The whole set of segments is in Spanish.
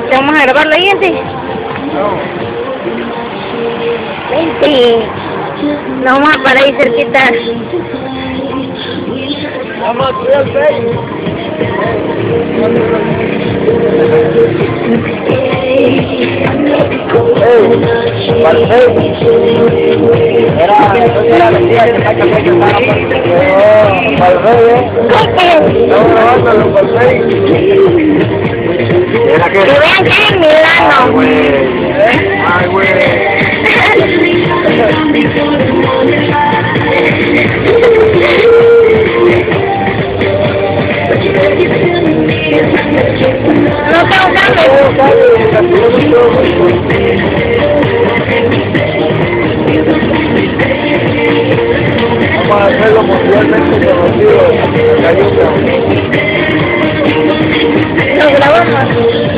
¿Te vamos a grabar la gente? No. Vente. Nos vamos a parar ahí cerquita. Vamos a cuidar el Facebook. Para el Facebook. Era mentira que saca el pecho para el Facebook. Estamos grabándolo por el Facebook. Que vean que es Milano. Ay, güey. No tengo Vamos a hacerlo mundialmente conocido. Lo grabamos.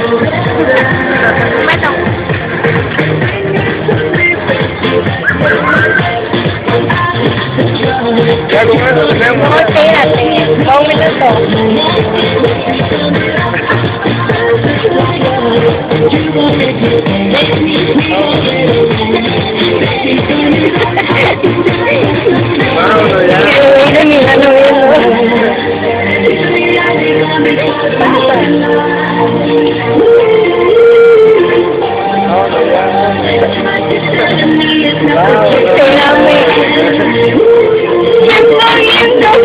Ya con eso tenemos. No, espérate. 2 minutos. Vámonos ya. Mira, Milano viendo. Vámonos ya. Espérame. ¡Está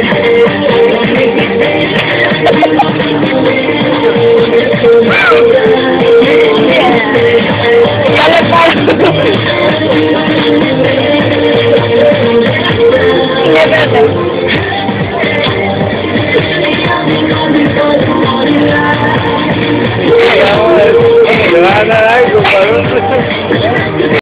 viendo! Ya le paro. Le van a dar algo para